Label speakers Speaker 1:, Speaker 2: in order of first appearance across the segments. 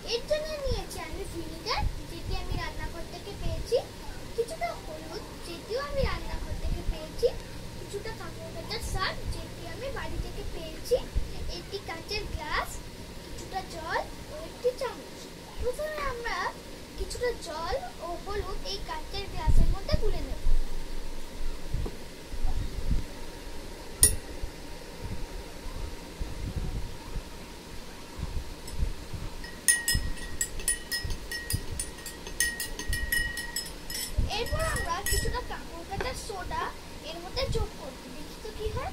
Speaker 1: এর জন্য নিয়েছি আমি ভিনিগার, যেটি আমি রান্নাঘর থেকে পেয়েছি, কিছুটা হলুদ, যেটিও আমি রান্নাঘর থেকে পেয়েছি, কিছুটা কাপড় কাচার সার, যেটি আমি বাড়ি থেকে পেয়েছি, একটি কাচের গ্লাস, কিছুটা জল ও একটি চামচ। প্রথমে আমরা কিছুটা জল ও হলুদ এই কাচের গ্লাসের মধ্যে গুলে নেব। এরপর আমরা কিছুটা কাপড় কাচার সোডা এর মধ্যে যোগ করব, দেখি তো কি হয়।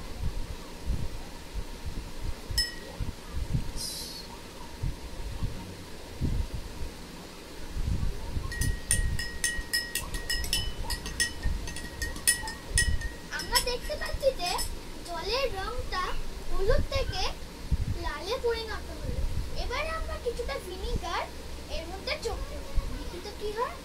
Speaker 1: আমরা দেখতে পাচ্ছি যে জলের রংটা হলুদ থেকে লালে পরিণত হলো। এবারে আমরা কিছুটা ভিনিগার এর মধ্যে যোগ করব, দেখি তো কি হয়।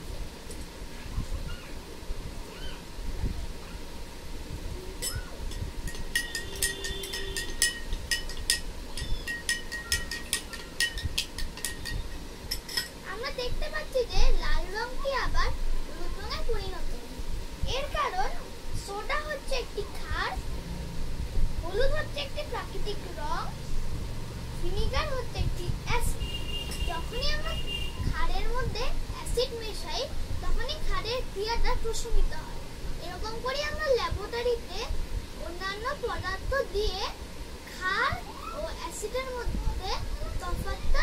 Speaker 1: আমরা দেখতে পাচ্ছি যে লাল রংটি আবার হলুদ রঙে পরিণত হলো। এর কারণ সোডা হচ্ছে একটি ক্ষার, হলুদ হচ্ছে একটি প্রাকৃতিক রং, ভিনিগার হচ্ছে একটি অ্যাসিড। যখনই আমরা ক্ষারের মধ্যে অ্যাসিড মেশাই তখনই ক্ষারের ক্রিয়াটা প্রশমিত হয়। এরকম করে আমরা ল্যাবরেটরিতে অন্যান্য পদার্থ দিয়ে ক্ষার ও অ্যাসিডের মধ্যে তফাৎটা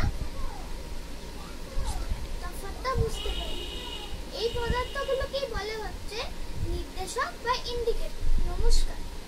Speaker 1: বুঝতে পারি। এই পদার্থগুলোকেই বলে হচ্ছে নির্দেশক বা ইন্ডিকেটর। নমস্কার।